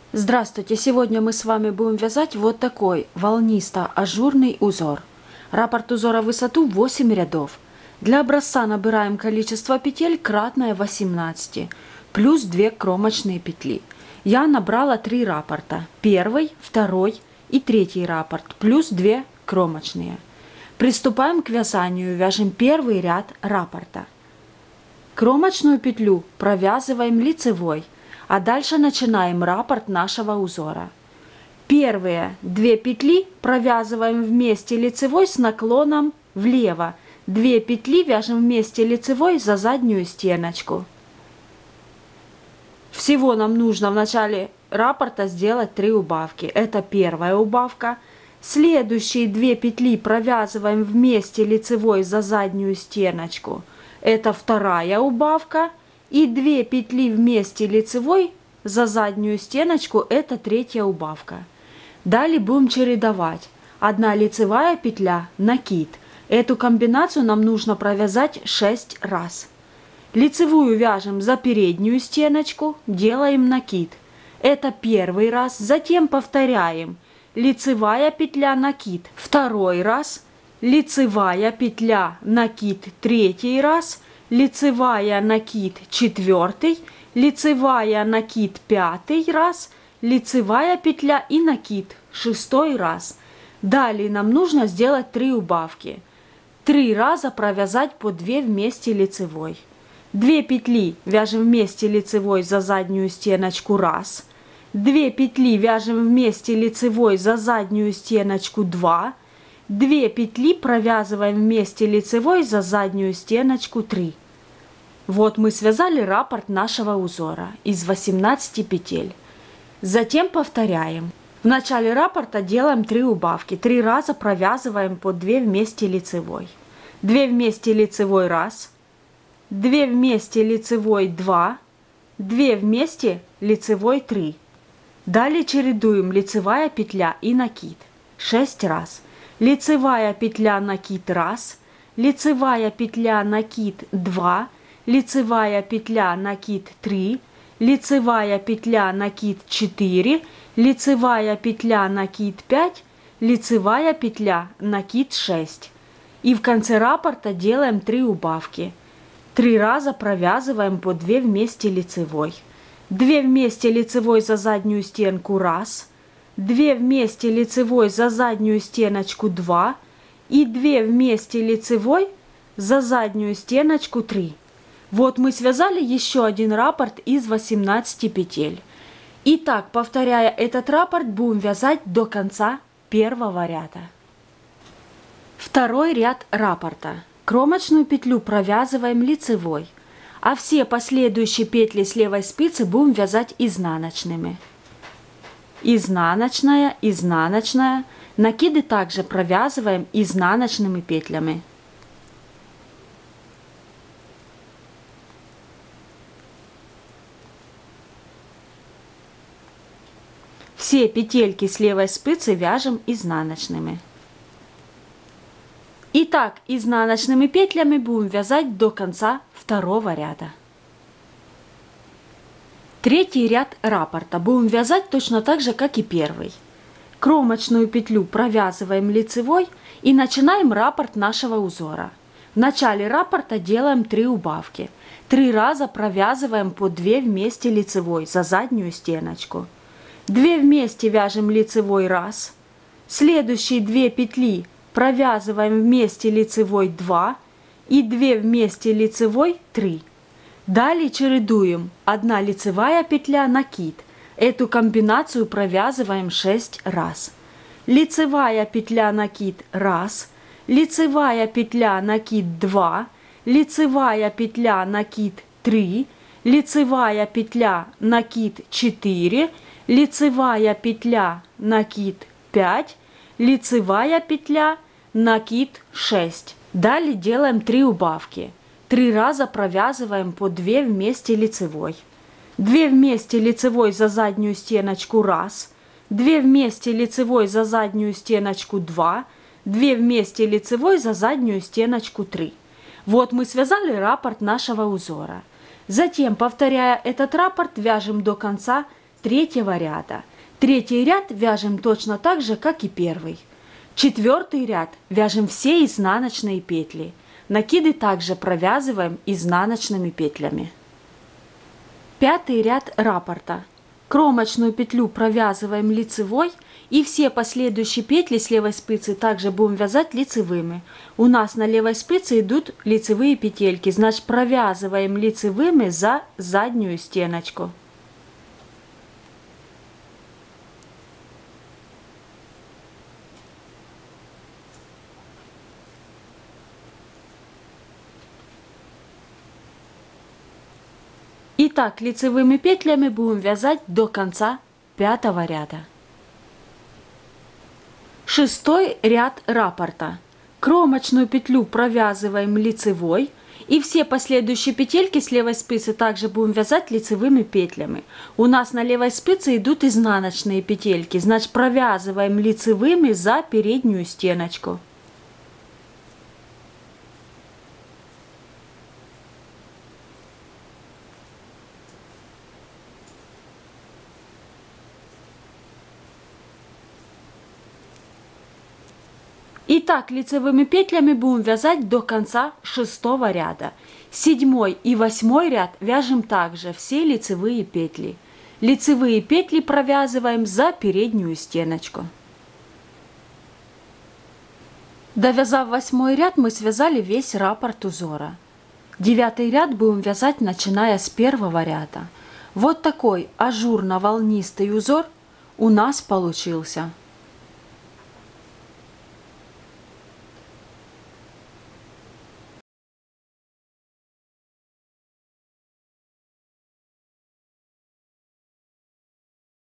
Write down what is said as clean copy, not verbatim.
Здравствуйте! Сегодня мы с вами будем вязать вот такой волнисто-ажурный узор. Раппорт узора в высоту 8 рядов. Для образца набираем количество петель кратное 18, плюс 2 кромочные петли. Я набрала 3 раппорта. Первый, второй и третий раппорт, плюс 2 кромочные. Приступаем к вязанию. Вяжем первый ряд раппорта. Кромочную петлю провязываем лицевой, а дальше начинаем раппорт нашего узора. Первые 2 петли провязываем вместе лицевой с наклоном влево. 2 петли вяжем вместе лицевой за заднюю стеночку. Всего нам нужно в начале раппорта сделать 3 убавки. Это первая убавка. Следующие 2 петли провязываем вместе лицевой за заднюю стеночку. Это вторая убавка. И 2 петли вместе лицевой за заднюю стеночку, это третья убавка. Далее будем чередовать. 1 лицевая петля, накид. Эту комбинацию нам нужно провязать 6 раз. Лицевую вяжем за переднюю стеночку, делаем накид. Это первый раз, затем повторяем. Лицевая петля, накид. Второй раз. Лицевая петля, накид. Третий раз. Лицевая, накид, четвертый, лицевая, накид, пятый раз, лицевая петля и накид, 6-й раз. Далее нам нужно сделать 3 убавки. 3 раза провязать по 2 вместе лицевой. 2 петли вяжем вместе лицевой за заднюю стеночку раз. 2 петли вяжем вместе лицевой за заднюю стеночку 2. 2 петли провязываем вместе лицевой за заднюю стеночку 3. Вот мы связали раппорт нашего узора из 18 петель. Затем повторяем. В начале раппорта делаем 3 убавки. 3 раза провязываем по 2 вместе лицевой. 2 вместе лицевой раз. 2 вместе лицевой 2. 2 вместе лицевой 3. Далее чередуем лицевая петля и накид. 6 раз. Лицевая петля, накид раз, лицевая петля, накид 2, лицевая петля, накид 3, лицевая петля, накид 4, лицевая петля, накид 5, лицевая петля, накид 6. И в конце раппорта делаем 3 убавки. 3 раза провязываем по 2 вместе лицевой. 2 вместе лицевой за заднюю стенку раз. 2 вместе лицевой за заднюю стеночку 2 и 2 вместе лицевой за заднюю стеночку 3. Вот мы связали еще один раппорт из 18 петель. Итак, повторяя этот раппорт, будем вязать до конца первого ряда. Второй ряд раппорта. Кромочную петлю провязываем лицевой, а все последующие петли с левой спицы будем вязать изнаночными. Изнаночная, изнаночная. Накиды также провязываем изнаночными петлями. Все петельки с левой спицы вяжем изнаночными. Итак, изнаночными петлями будем вязать до конца второго ряда. Третий ряд раппорта будем вязать точно так же, как и первый. Кромочную петлю провязываем лицевой и начинаем раппорт нашего узора. В начале раппорта делаем 3 убавки. 3 раза провязываем по 2 вместе лицевой за заднюю стеночку. 2 вместе вяжем лицевой раз. Следующие 2 петли провязываем вместе лицевой 2 и 2 вместе лицевой 3. Далее чередуем 1 лицевая петля, накид. Эту комбинацию провязываем 6 раз. Лицевая петля, накид раз, лицевая петля, накид 2, лицевая петля, накид 3, лицевая петля, накид 4, лицевая петля, накид 5, лицевая петля, накид 6. Далее делаем 3 убавки. 3 раза провязываем по 2 вместе лицевой. 2 вместе лицевой за заднюю стеночку раз. 2 вместе лицевой за заднюю стеночку 2. 2 вместе лицевой за заднюю стеночку 3. Вот мы связали раппорт нашего узора. Затем, повторяя этот раппорт, вяжем до конца третьего ряда. Третий ряд вяжем точно так же, как и первый. Четвертый ряд вяжем все изнаночные петли. Накиды также провязываем изнаночными петлями. Пятый ряд раппорта. Кромочную петлю провязываем лицевой, и все последующие петли с левой спицы также будем вязать лицевыми. У нас на левой спице идут лицевые петельки, значит провязываем лицевыми за заднюю стеночку. Итак, лицевыми петлями будем вязать до конца пятого ряда. Шестой ряд раппорта. Кромочную петлю провязываем лицевой, и все последующие петельки с левой спицы также будем вязать лицевыми петлями. У нас на левой спице идут изнаночные петельки, значит провязываем лицевыми за переднюю стеночку. Итак, лицевыми петлями будем вязать до конца шестого ряда. Седьмой и восьмой ряд вяжем также все лицевые петли. Лицевые петли провязываем за переднюю стеночку. Довязав восьмой ряд, мы связали весь раппорт узора. Девятый ряд будем вязать, начиная с первого ряда. Вот такой ажурно-волнистый узор у нас получился.